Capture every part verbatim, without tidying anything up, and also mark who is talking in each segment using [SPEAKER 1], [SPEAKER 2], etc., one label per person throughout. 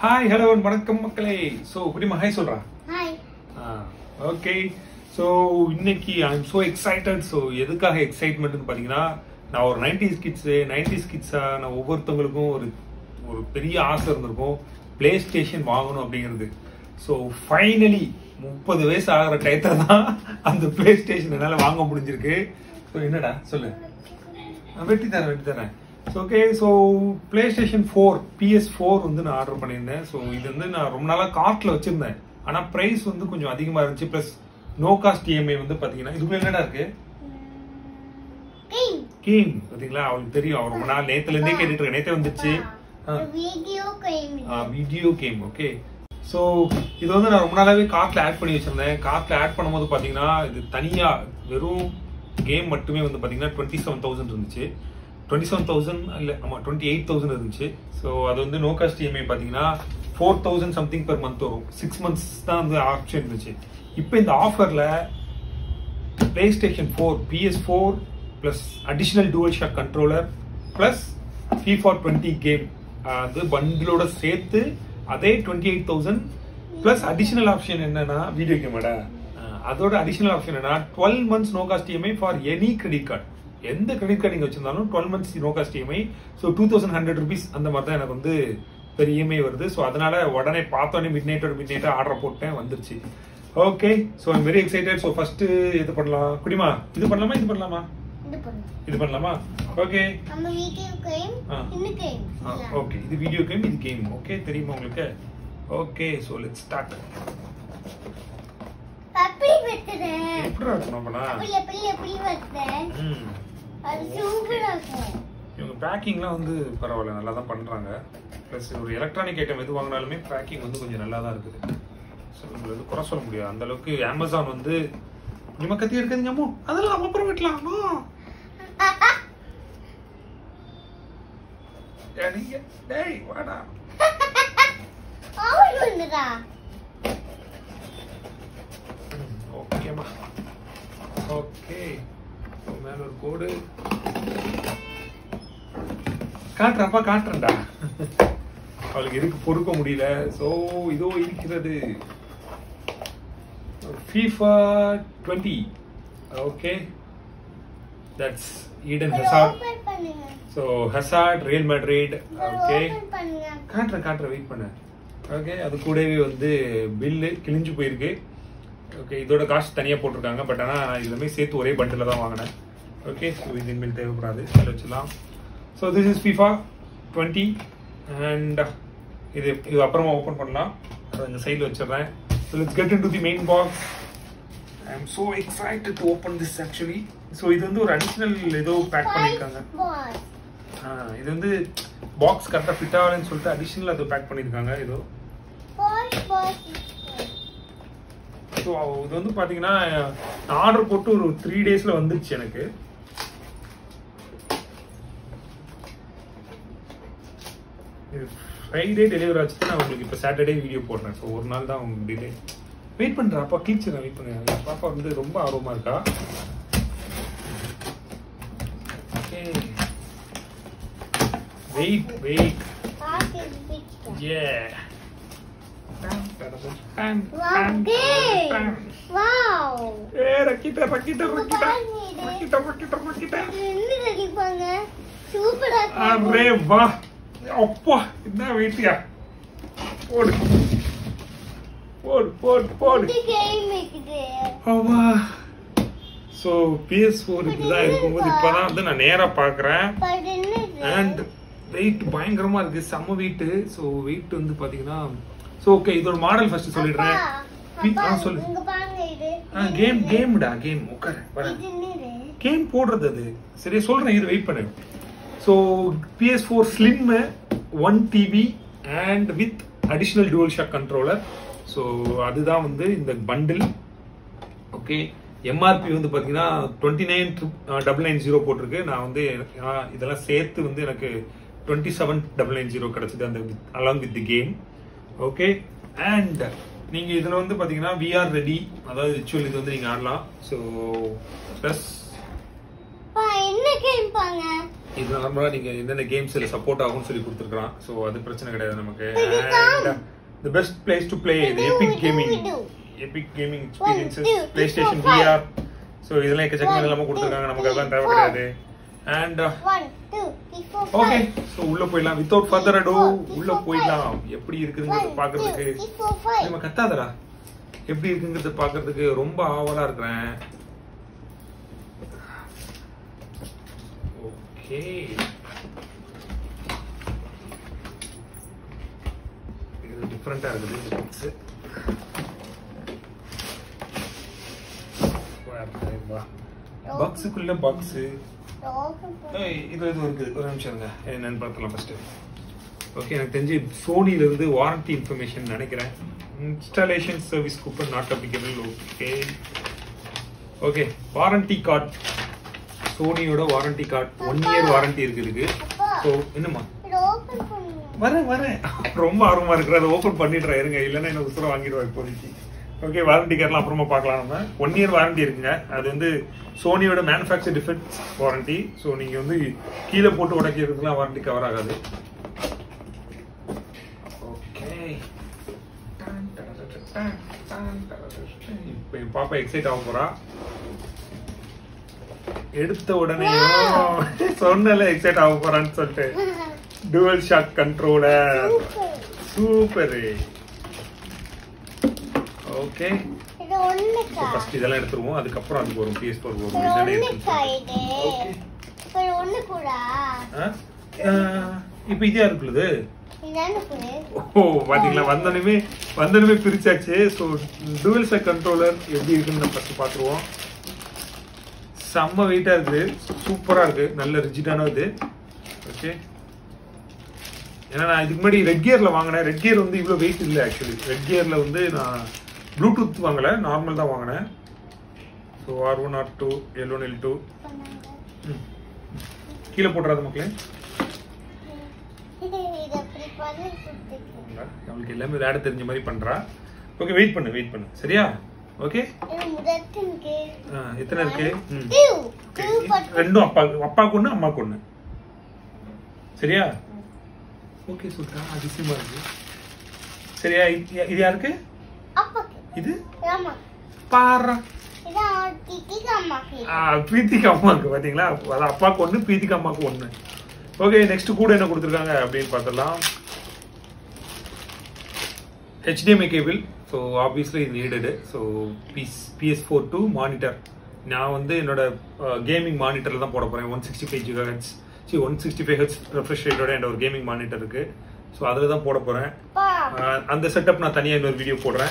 [SPEAKER 1] Hi, hello and வணக்கம் மக்களே. So, குடிமா ஹாய் சொல்றா.
[SPEAKER 2] Hi.
[SPEAKER 1] Ah, okay. So, இன்னைக்கு I am so excited. So, எதுக்காக எக்ஸைட்மென்ட்னு பாத்தீங்கன்னா, நான் ஒரு நைன்டீஸ் கிட்ஸ், நைன்டீஸ் கிட்ஸா நான் ஒவ்வொருத்தவங்களுக்கும் ஒரு ஒரு பெரிய ஆசை இருந்திருக்கும். பிளே ஸ்டேஷன் வாங்கணும் அப்படிங்கிறது. ஸோ ஃபைனலி முப்பது வயசு ஆகிற டயத்தை தான் அந்த பிளே ஸ்டேஷன் என்னால் வாங்க முடிஞ்சிருக்கு. ஸோ என்னடா சொல்லு, வெட்டி தரேன் வெட்டி தரேன் okay. So PlayStation four PS four வந்து நான் ஆர்டர் பண்ணியிருந்தேன். ஸோ இது வந்து நான் ரொம்ப நாளாக கார்ட்டில் வச்சிருந்தேன். ஆனால் ப்ரைஸ் வந்து கொஞ்சம் அதிகமாக இருந்துச்சு. ப்ளஸ் நோ காஸ்ட் இஎம்ஐ வந்து பார்த்தீங்கன்னா இதுக்குள்ள என்னடா இருக்கு, கேம் பார்த்தீங்களா? அவளுக்கு தெரியும், அவர் ரொம்ப நாள் நேற்றுலேருந்தே கேட்டுட்டு இருக்கேன். நேற்றே வந்துச்சு வீடியோ கேம். ஓகே, ஸோ இது வந்து நான் ரொம்ப நாளாவே கார்ட்ல ஆட் பண்ணி வச்சிருந்தேன். கார்ட்ல ஆட் பண்ணும்போது பாத்தீங்கன்னா இது தனியா வெறும் கேம் மட்டுமே வந்து பாத்தீங்கன்னா டுவெண்ட்டி செவன் தௌசண்ட் இருந்துச்சு. டுவெண்ட்டி செவன் தௌசண்ட் இல்ல ஆமா டுவெண்ட்டி எயிட் தௌசண்ட் இருந்துச்சு. ஸோ அது வந்து நோ காஸ்ட் இஎம்ஐ பாத்தீங்கன்னா four thousand something per month வரும். சிக்ஸ் மந்த்ஸ் தான் வந்து ஆப்ஷன் இருந்துச்சு. இப்போ இந்த ஆஃபர்ல PlayStation four PS four plus additional dual shock controller plus FIFA twenty game அது பண்டிலோட சேர்த்து அதே twenty eight thousand plus additional option என்னன்னா வீடியோ கேமோட அதோட அடிஷனல் ஆப்ஷன் என்ன twelve months no cost EMI for any credit card. எந்த credit card நீங்க வச்சிருந்தாலும் twelve months no cost EMI. So two thousand hundred rupees அந்த மாதிரி தான் எனக்கு வந்து பெரிய இஎம்ஐ வருது. ஸோ அதனால உடனே பார்த்தோன்னே மிட் நைட்டோட மிட் நைட்டா ஆர்டர் போட்டேன், வந்துருச்சு. Okay, so I'm very excited. So first இது பண்ணலாம். குடிமா இது பண்ணலாமா இது பண்ணலாமா இது பண்ணலாமா? ஓகே,
[SPEAKER 2] நம்ம வீடியோ கேம் இந்த கேம்.
[SPEAKER 1] ஓகே, இது வீடியோ கேம் இது கேம். ஓகே, தெரியுமா உங்களுக்கு? Okay, so let's start.
[SPEAKER 2] அப்படி வெட்டதே
[SPEAKER 1] எப்படி இருக்கும் நம்மனா?
[SPEAKER 2] அப்படி அப்படி அப்படி வெட்டதே. ம் அது சூப்பரா இருக்கும்.
[SPEAKER 1] இவங்க பேக்கிங்லாம் வந்து பரவாயில்ல, நல்லா தான் பண்றாங்க. ப்ளஸ் ஒரு எலக்ட்ரானிக் ஐட்டம் எது வாங்கினாலுமே பேக்கிங் வந்து கொஞ்சம் நல்லா தான் இருக்குது. ஸோ நம்மள வந்து குறை சொல்ல முடியாது. அந்த அளவுக்கு அமேசான் வந்து நம்ம கத்தி இருக்குதுங்க அம்மோ, அதெல்லாம் அப்புறம் வெட்டலாமா? டேய் வாடா.
[SPEAKER 2] ஆல் வந்துடா.
[SPEAKER 1] ஓகேமா, ஓகே. மேல ஒரு கோடு காட்டுறப்பா காட்டுறேன்டா. அவளுக்கு இருக்கு பொறுக்க முடியல. சோ இதோ இருக்கிறது FIFA twenty. Okay, that's Eden Hazard. So Hazard, Real Madrid. Okay, காட்டுற காட்டுற வெயிட் பண்ண. ஓகே, அது கூடவே வந்து பில்லு கிழிஞ்சு போயிருக்கு. ஓகே, இதோட காஸ்ட் தனியாக போட்டிருக்காங்க. பட் ஆனால் நான் இதுவுமே சேர்த்து ஒரே பண்டில் தான் வாங்கினேன். ஓகே, ஸோ இது இனிமேல் தேவைப்படாது, அதில் வச்சுலாம். So this is FIFA twenty and இது இது அப்புறமா ஓப்பன் பண்ணலாம். அதை இந்த சைடில் வச்சிடுறேன். So let's get into the main box. I am so excited to open this actually. So இது வந்து ஒரு அடிஷ்னல் ஏதோ பேக் பண்ணியிருக்காங்க. இது வந்து பாக்ஸ் கரெக்டாக ஃபிட் ஆகலன்னு சொல்லிட்டு அடிஷ்னல் அது பேக் பண்ணியிருக்காங்க ஏதோ. ஸோ இது வந்து பார்த்தீங்கன்னா நான் ஆர்டர் போட்டு ஒரு த்ரீ டேஸில் வந்துருச்சு எனக்கு. இது ஃப்ரைடே டெலிவரி ஆச்சு. நான் உங்களுக்கு இப்போ சாட்டர்டே வீடியோ போடுறேன். ஸோ ஒரு நாள் தான் டிலே. வெயிட் பண்ணுறேன் அப்பா, கிழிச்சு நான் வெயிட் பண்ணுறேன். பாப்பா வந்து ரொம்ப ஆர்வமாக இருக்கா. Wait, wait. Yeah.
[SPEAKER 2] Wow.
[SPEAKER 1] Eh, rakita, rakita, rakita. Rakita, rakita, rakita.
[SPEAKER 2] என்ன ரகிப்பாங்க? சூப்பரா இருக்கு.
[SPEAKER 1] அரே வா. அப்பா, என்ன வெயிட்டியா? போடு. போடு, போடு, போடு.
[SPEAKER 2] இது கேம் இருக்குது.
[SPEAKER 1] ஆமா. சோ P S four இதுதான் இருக்கும்போது இப்பதான் வந்து நான் நேரா பாக்குறேன். அண்ட் வெயிட் பயங்கரமா இருக்கு, செம்ம வெயிட். ஸோ வெயிட் வந்து பாத்தீங்கன்னா ஸோ ஓகே, இதோட மாடல் ஃபர்ஸ்ட் சொல்லிடுறேன். ஆ சொல்லு. கேம் கேம்டா கேம். உட்கார வரேன். கேம் போடுறது அது சரியா சொல்றேன். இது வெயிட் பண்ணு. So P S four Slim one TB and with additional dual shock controller. So அதுதான் வந்து இந்த பண்டில். ஓகே, எம்ஆர்பி வந்து பார்த்தீங்கன்னா twenty nine double nine zero போட்டிருக்கு. நான் வந்து இதெல்லாம் சேர்த்து வந்து எனக்கு twenty seven double nine zero கிடைச்சது அந்த along with the game. Okay, and நீங்க இதுல வந்து பாத்தீங்கன்னா விஆர் ரெடி, அதாவது ரிச்சுவல் இது வந்து நீங்க ஆடலாம். ஸோ பிளஸ்
[SPEAKER 2] என்ன கேம் பாங்க
[SPEAKER 1] இது நார்மலா நீங்க என்னென்ன கேம்ஸ்ல சப்போர்ட் ஆகும்னு சொல்லி கொடுத்துருக்கான். ஸோ அது பிரச்சனை கிடையாது நமக்கு. The best place to play இது epic gaming epic gaming experiences PlayStation VR. So இதெல்லாம் எக்கச்சக்கமாக எல்லாமே கொடுத்துருக்காங்க, நமக்கு அதெல்லாம் தேவை கிடையாது. அண்ட் ஓகே, ஸோ உள்ள போயிடலாம். வித்தவுட் ஃபர்தர் அடோ உள்ள போயிடலாம். எப்படி இருக்குங்கிறத பாக்குறதுக்கு நம்ம கத்தாதரா எப்படி இருக்குங்கிறத பாக்குறதுக்கு ரொம்ப ஆவலா இருக்கிறேன். ஓகே, இது டிஃபரெண்டா இருக்குது. பாக்ஸுக்குள்ள பாக்ஸ் இது இது இருக்குது. ஒரு நிமிஷம் இருங்க, என்னன்னு பார்க்கலாம் ஃபர்ஸ்ட். ஓகே, எனக்கு தெரிஞ்சு சோனில இருந்து வாரண்டி இன்ஃபர்மேஷன் நினைக்கிறேன். Installation service coupon not applicable. Okay okay, warranty card, சோனியோட warranty card, one year warranty இருக்கு இதுக்கு. ஸோ என்னம்மா வரேன் வரேன் ரொம்ப ஆர்வமா இருக்கிற அதை ஓப்பன் பண்ணிடுறேன் இருங்க, இல்லைன்னா என்ன உசுரம் வாங்கிடுவேன் இப்போதைக்கு. ஓகே, வாரண்டி கார்டெலாம் அப்புறமா பார்க்கலாம். நம்ம ஒன் இயர் வாரண்டி இருக்குங்க. அது வந்து சோனியோட மேனுஃபேக்சர் டிஃபெக்ட்ஸ் வாரண்டி. ஸோ நீங்கள் வந்து கீழே போட்டு உடைக்கிறதுக்குலாம் வாரண்டி கவர் ஆகாது. ஓகே, இப்போ என் பாப்பா எக்ஸைட் ஆக போறா. எடுத்த உடனே சொன்னல எக்ஸைட் ஆக போறான்னு சொல்லிட்டு. Dual shock controller super. Okay, first இதெல்லாம் எடுத்துருவோம், அதுக்கப்புறம் அதுக்கு வரும் பி எஸ் ஃபோர் வரும். இப்போ இதே இருக்குது. ஓ பாத்தீங்களா, வந்தோடனே வந்தோடனே பிரிச்சாச்சு. ஸோ டுவல் ஷாக் கண்ட்ரோலர் எப்படி இருக்குன்னு ஃபர்ஸ்ட் பார்த்துருவோம். செம்ம வெயிட்டா இருக்குது, சூப்பரா இருக்கு, நல்ல ரிஜிடான இது. ஓகே, ஏன்னா நான் இதுக்கு முன்னாடி ரெட் கியர்ல வாங்கினேன். ரெட் கியர் வந்து இவ்வளவு வெயிட் இல்லை ஆக்சுவலி. ரெட் கியர்ல வந்து நான் ப்ளூடூத் வாங்கல, நார்மல் தான் வாங்கினேன். So R one R two L one L two கீழே போட்டுறாது மக்களே. அவளுக்கு எல்லாமே விளையாட தெரிஞ்ச மாதிரி பண்றா. ஓகே, வெயிட் பண்ணு வெயிட் பண்ணு சரியா? ஓகே, எத்தனை இருக்கு? ரெண்டும் அப்பா அப்பாவுக்கு ஒண்ணு அம்மாவுக்கு ஒண்ணு சரியா? ஓகே, சுத்தா அதிசயமா இருக்கு சரியா? இது யாருக்கு? இது பாரா பிரீத்திகா அம்மாவுக்கு. பாத்தீங்களா, அப்பாவுக்கு ஒண்ணு பிரீத்திகா அம்மாவுக்கு ஒண்ணு. ஓகே, நெக்ஸ்ட் கூட என்ன கொடுத்துருக்காங்க அப்படின்னு பார்த்தலாம். H D M I cable. So obviously இது needed. So P S four to monitor. நான் வந்து என்னோட கேமிங் மானிட்டர்ல தான் போட போறேன். One sixty five giga hertz C one sixty five hertz refresh ரேட்டோட என் ஒரு கேமிங் மானிட்டர் இருக்கு. ஸோ அதில் தான் போட போறேன். அந்த செட்டப் நான் தனியாக இன்னொரு வீடியோ போடுறேன்.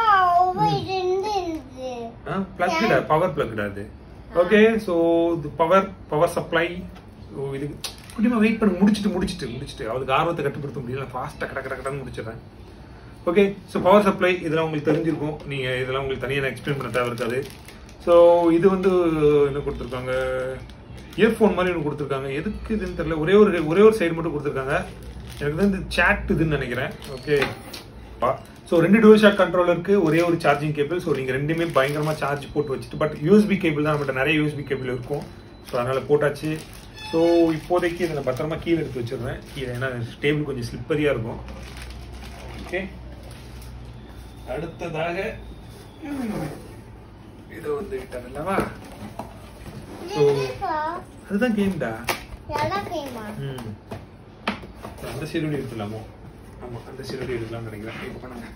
[SPEAKER 1] பிளக் கிடையாது, பவர் பிளக் கிடையாது. ஓகே, ஸோ இது பவர் பவர் சப்ளை. ஸோ இது குட்டிமா வெயிட் பண்ணி முடிச்சுட்டு முடிச்சுட்டு முடிச்சுட்டு அவளுக்கு ஆர்வத்தை கட்டுப்படுத்த முடியல. ஃபாஸ்ட்டாக கட கட கடன்னு முடிச்சிடறேன். ஓகே, ஸோ பவர் சப்ளை இதெல்லாம் உங்களுக்கு தெரிஞ்சிருக்கும். நீங்கள் இதெல்லாம் உங்களுக்கு தனியாக எக்ஸ்பிளைன் பண்ண தேவை இருக்காது. ஸோ இது வந்து என்ன கொடுத்துருக்காங்க, இயர்ஃபோன் மாதிரி ஒன்று கொடுத்துருக்காங்க. எதுக்கு இதுன்னு தெரியல, ஒரே ஒரு ஒரே ஒரு சைடு மட்டும் கொடுத்துருக்காங்க. எனக்கு வந்து சேட் இதுன்னு நினைக்கிறேன். ஓகே, ஸோ ரெண்டு டுவல் ஷாக் கண்ட்ரோலருக்கு ஒரே ஒரு சார்ஜிங் கேபிள். ஸோ நீங்கள் ரெண்டுமே பயங்கரமாக சார்ஜ் போட்டு வச்சுட்டு, பட் யூஎஸ்பி கேபிள் தான் நம்மகிட்ட நிறைய யூஎஸ்பி கேபிள் இருக்கும். ஸோ அதனால் போட்டாச்சு. ஸோ இப்போதைக்கு இதை நான் பத்திரமா கீழே எடுத்து வச்சிடுறேன். கீழே ஏன்னா டேபிள் கொஞ்சம் ஸ்லிப்பரியாக இருக்கும். ஓகே, அடுத்ததாக இது வந்து விட்டதல்லவா. ஸோ அதுதான் கேம்டா. ம், அந்த சீரோடி எடுத்துலாமோ? ஆமா, அந்த சீரோடி எடுக்கலாம்னு நினைக்கிறேன். இப்போ பண்ணுங்க,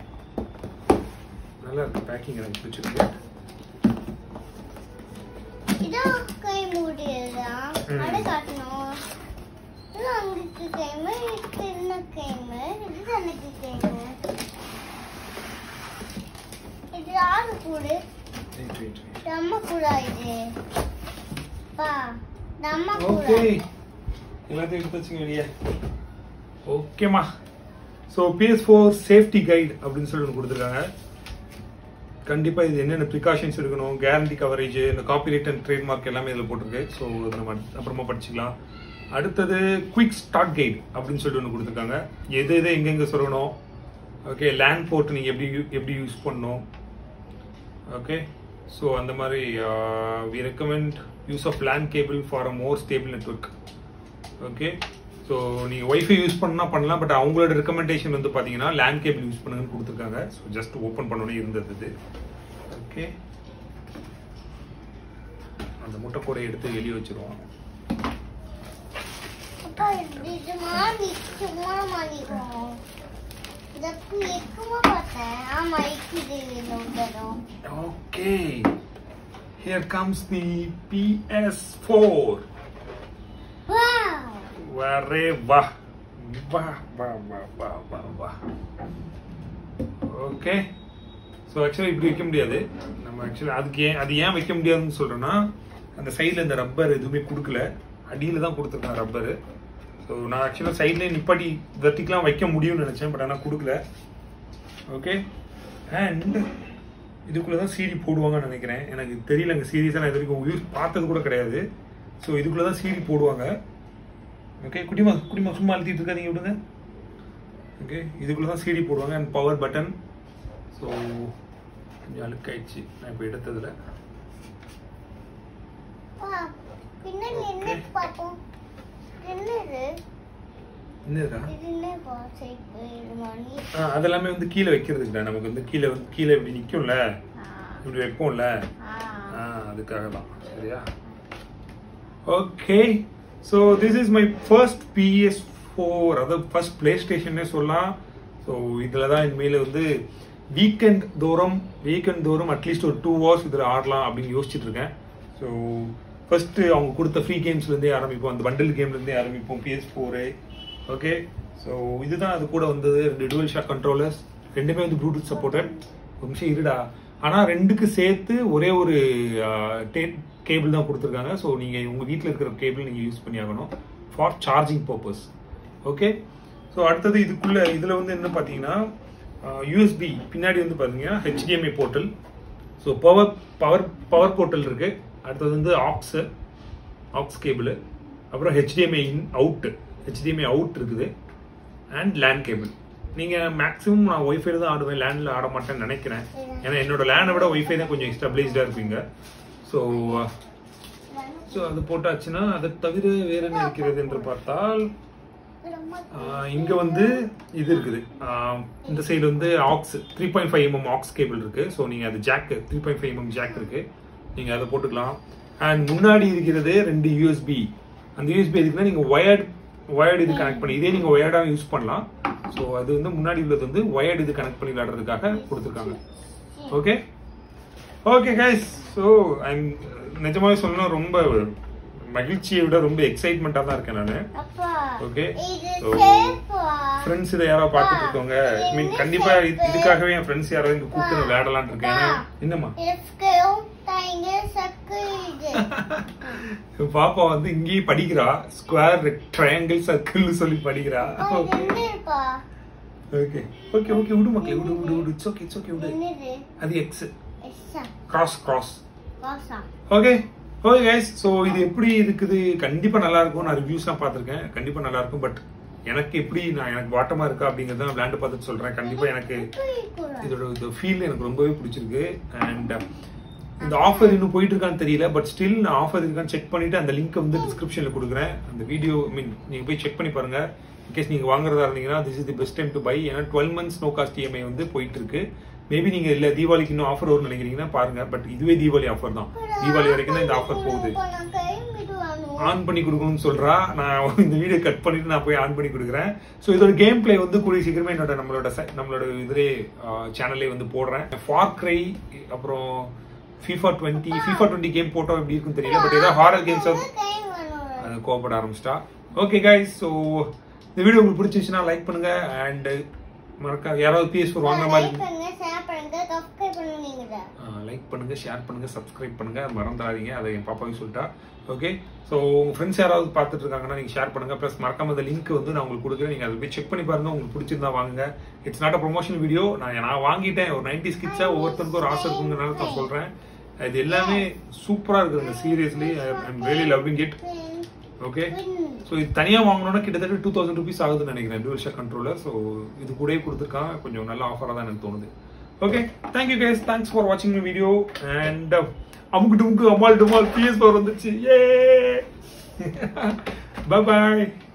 [SPEAKER 1] நல்லா இருக்கு பேக்கிங், எனக்கு பிடிச்சிருக்கு.
[SPEAKER 2] இதோ கை மூடியதா அட காட்டணும். இது அங்கிட்டு கைமே, சின்ன கைமே, இது எனக்கு கைமே. இது ஆறு கூடு.
[SPEAKER 1] Wait wait.
[SPEAKER 2] நம்ம கூட இது. பா, நம்ம கூட.
[SPEAKER 1] ஓகே, எல்லாத்தையும் எடுத்து வச்சுங்க வெளியே. ஓகேமா. So P S four safety guide அப்படின்னு சொல்லி ஒன்று கொடுத்துருக்காங்க. கண்டிப்பாக இது என்னென்ன ப்ரிகாஷன்ஸ் எடுக்கணும், கேரண்டி கவரேஜ், இந்த காப்பிரைட் அண்ட் ட்ரேட்மார்க் எல்லாமே இதில் போட்டிருக்கு. ஸோ அதை நம்ம அப்புறமா படிச்சுக்கலாம். அடுத்தது குவிக் ஸ்டார்ட் கைட் அப்படின்னு சொல்லிட்டு ஒன்று கொடுத்துருக்காங்க. எது எது எங்கெங்கே சொல்லணும். ஓகே, லேண்ட் போர்ட் நீங்கள் எப்படி எப்படி யூஸ் பண்ணணும். ஓகே, ஸோ அந்த மாதிரி we recommend use of LAN cable for a more stable network. Okay, so நீங்கள் ஒய்ஃபை யூஸ் பண்ணால் பண்ணலாம், பட் அவங்களோட ரெக்கமெண்டேஷன் வந்து பார்த்தீங்கன்னா லேன் கேபிள் யூஸ் பண்ணுங்கன்னு கொடுத்துருக்காங்க. ஸோ ஜஸ்ட் ஓப்பன் பண்ணோன்னே இருந்தது இது. ஓகே, அந்த முட்டை கூட எடுத்து வெளியே வச்சிருவோம். Okay, here comes the P S four.
[SPEAKER 2] Wow!
[SPEAKER 1] Ware wah wah wah wah wah wah wah. Okay, so actually இப்படி வைக்க முடியாது. நம்ம actually அதுக்கு ஏன் அது ஏன் வைக்க முடியாதுன்னு சொல்றேன்னா, அந்த சைடில் இந்த ரப்பர் எதுவுமே கொடுக்கல, அடியில் தான் கொடுத்துருக்காங்க ரப்பரு. ஸோ நான் ஆக்சுவலாக சைட்லேயே நிப்பாட்டி வெர்டிக்கெலாம் வைக்க முடியும்னு நினச்சேன், பட் ஆனால் கொடுக்கல. ஓகே, அண்ட் இதுக்குள்ளே தான் சிடி போடுவாங்கன்னு நினைக்கிறேன். எனக்கு தெரியல, அங்கே சீரியஸாக நான் இது வரைக்கும் யூஸ் பார்த்தது கூட கிடையாது. ஸோ இதுக்குள்ளே தான் சிடி போடுவாங்க. ஓகே, குடிமா குடிமா சும்மா அழுத்திட்டு இருக்காதீங்க, விடுங்க. ஓகே, இதுக்குள்ளே தான் சிடி போடுவாங்க அண்ட் பவர் பட்டன். ஸோ கொஞ்சம் அழுக்காயிடுச்சு நான் இப்போ எடுத்ததில். அதெல்லாமே வந்து கீழே வைக்கிறதுக்கு நமக்கு வந்து கீழே வந்து கீழே இப்படி நிற்கும்ல, இப்படி வைப்போம்ல, அதுக்காக தான். சரியா? Okay, so this is my first P S four, அதாவது ஃபர்ஸ்ட் பிளே ஸ்டேஷன்னே சொல்லலாம். ஸோ இதில் தான் இனிமேல் வந்து வீக்கெண்ட் தோறும் வீக்கெண்ட் தோறும் அட்லீஸ்ட் ஒரு டூ ஹவர்ஸ் இதில் ஆடலாம் அப்படின்னு யோசிச்சுட்டு இருக்கேன். ஸோ ஃபர்ஸ்ட் அவங்க கொடுத்த ஃப்ரீ கேம்ஸ்லேருந்தே ஆரம்பிப்போம், அந்த பண்டில் கேம்லேருந்தே ஆரம்பிப்போம் P S four. Okay, so இதுதான் அது கூட வந்தது. ரெண்டு டுவல் ஷாக் கண்ட்ரோலர்ஸ், ரெண்டுமே வந்து ப்ளூடூத் சப்போர்ட்டட். ஒரு நிமிஷம் இருடா, ஆனால் ரெண்டுக்கு சேர்த்து ஒரே ஒரு கேபிள் தான் கொடுத்துருக்காங்க. ஸோ நீங்கள் உங்கள் வீட்டில் இருக்கிற கேபிள் நீங்கள் யூஸ் பண்ணி ஆகணும் for charging purpose. Okay, so அடுத்தது இதுக்குள்ள இதில் வந்து என்ன பார்த்தீங்கன்னா யூஎஸ்பி பின்னாடி வந்து பார்த்தீங்கன்னா H D M I portal. So power power power portal இருக்கு. அடுத்தது வந்து ஆக்ஸ் ஆக்ஸ் கேபிள், அப்புறம் H D M I in out H D M I out இருக்குது அண்ட் லேன் கேபிள். நீங்கள் மேக்ஸிமம் நான் ஒய்ஃபைல தான் ஆடுவேன், லேண்டில் ஆட மாட்டேன்னு நினைக்கிறேன். ஏன்னா என்னோட லேண்டை விட ஒய்ஃபை தான் கொஞ்சம் எஸ்டாப்ளிஷ்டாக இருப்பீங்க. ஸோ ஸோ அது போட்டாச்சுன்னா அதை தவிர வேற என்ன இருக்கிறது என்று பார்த்தால் இங்கே வந்து இது இருக்குது. இந்த சைடு வந்து aux three point five mm aux cable இருக்கு. ஸோ நீங்கள் அது jack three point five mm jack இருக்கு, நீங்கள் அதை போட்டுக்கலாம். அண்ட் முன்னாடி இருக்கிறது ரெண்டு யூஎஸ்பி. அந்த யூஎஸ்பி எதுக்குன்னா நீங்கள் ஒயர்டு ஒயர்டு இது கனெக்ட் பண்ணி, இதே நீங்கள் ஒயர்டாக யூஸ் பண்ணலாம். ஸோ அது வந்து முன்னாடி உள்ளது வந்து ஒயர்டு இது கனெக்ட் பண்ணி விளையாடுறதுக்காக கொடுத்துருக்காங்க. Okay okay guys, so I'm நிஜமாவே சொல்லணும், ரொம்ப மகிழ்ச்சியை விட ரொம்ப எக்ஸைட்மெண்ட்டாக தான் இருக்கேன் நான். ஓகே, ஸோ ஃப்ரெண்ட்ஸ் இதை யாராவது பார்த்துட்டு இருக்கவங்க, ஐ மீன் கண்டிப்பாக இதுக்காகவே என் ஃப்ரெண்ட்ஸ் யாராவது இங்கே கூப்பிட்டு விளையாடலான்னு இருக்கேன். என்னம்மா பாப்பா வந்து இங்கேயே படிக்கிறா, ஸ்கொயர் ட்ரையாங்கிள் சர்க்கிள் சொல்லி படிக்கிறா. ஓகே ஓகே ஓகே ஓகே விடு மக்களே, விடு விடு விடு இட்ஸ் ஓகே இட்ஸ் ஓகே விடு. அது X cross cross. Okay okay guys, so இது எப்படி இருக்குது? கண்டிப்பாக நல்லா இருக்கும். நான் ரிவ்யூஸ்லாம் பார்த்துருக்கேன், கண்டிப்பாக நல்லா இருக்கும். பட் எனக்கு எப்படி நான் எனக்கு வாட்டமா இருக்கா அப்படிங்கிறத நான் விளையாண்டு பார்த்துட்டு சொல்கிறேன். கண்டிப்பாக எனக்கு இதோட இந்த ஃபீல் எனக்கு ரொம்பவே பிடிச்சிருக்கு. அண்ட் இந்த ஆஃபர் இன்னும் போயிட்டு இருக்கான்னு தெரியல, பட் ஸ்டில் நான் ஆஃபர் இருக்கான்னு செக் பண்ணிட்டு அந்த லிங்க் வந்து டிஸ்கிரிப்ஷனில் கொடுக்குறேன். அந்த வீடியோ ஐ மீன் நீங்கள் போய் செக் பண்ணி பாருங்க. இன்கேஸ் நீங்கள் வாங்குறதா இருந்தீங்கன்னா this is the best time to buy. ஏன்னா twelve months no cost EMI வந்து போயிட்டு இருக்கு. மேபி நீங்கள் இல்லை தீபாவளிக்கு இன்னும் ஆஃபர் வரும்னு நினைக்கிறீங்கன்னா பாருங்க. பட் இதுவே தீபாவளி ஆஃபர் தான், தீபாவளி வரைக்கும் தான் இந்த ஆஃபர் போகுது. ஆன் பண்ணி கொடுக்கணும்னு சொல்றா. நான் இந்த வீடியோ கட் பண்ணிட்டு நான் போய் ஆன் பண்ணி கொடுக்குறேன். ஸோ இதோட கேம் பிளே வந்து கூடிய சீக்கிரமே என்னோட நம்மளோட நம்மளோட இதுலேயே சேனல்லே வந்து போடுறேன். ஃபார் கிரை அப்புறம் FIFA twenty FIFA twenty game போட்டோம் எப்படி இருக்குன்னு தெரியல. பட் ஏதாவது ஹாரர் கேம்ஸ் அது கோபப்பட ஆரம்பிச்சிட்டா. ஓகே கைஸ், ஸோ இந்த வீடியோ உங்களுக்கு பிடிச்சிச்சுன்னா லைக் பண்ணுங்க. அண்ட் மறக்க யாராவது P S four வாங்குற மாதிரி லைக் பண்ணுங்க, ஷேர் பண்ணுங்க, சப்ஸ்கிரைப் பண்ணுங்க, மறந்துடாதீங்க. அதை என் பாப்பாவே சொல்லிட்டா. ஓகே, ஸோ உங்க ஃப்ரெண்ட்ஸ் யாராவது பார்த்துட்டு இருக்காங்கன்னா நீங்க ஷேர் பண்ணுங்க. ப்ளஸ் மறக்காம அந்த லிங்க் வந்து நான் உங்களுக்கு கொடுக்குறேன், நீங்க அதை போய் செக் பண்ணி பாருங்க. உங்களுக்கு பிடிச்சிருந்தா வாங்குங்க. It's not a promotion video. நான் நான் வாங்கிட்டேன். ஒரு நைன்டி ஸ்கிட்ஸா ஒவ்வொருத்தருக்கும் ஒரு ஆசை இருக்குங்கிறனால நான் சொல்றேன். இது எல்லாமே சூப்பரா இருக்குதுங்க. Seriously I am really loving it. Okay, so இது தனியாக வாங்கணும்னா கிட்டத்தட்ட டூ தௌசண்ட் ருபீஸ் ஆகுதுன்னு நினைக்கிறேன் டுவல் ஷாக் கண்ட்ரோலர். ஸோ இது கூட கொடுத்துருக்காங்க, கொஞ்சம் நல்ல ஆஃபராக தான் எனக்கு தோணுது. Okay thank you guys, thanks for வாட்சிங் மை வீடியோ. அண்ட் அமுக்கு டுமுக்கு அம்மாள் டுமால் P S four வந்துச்சு. ஏ பை பாய்.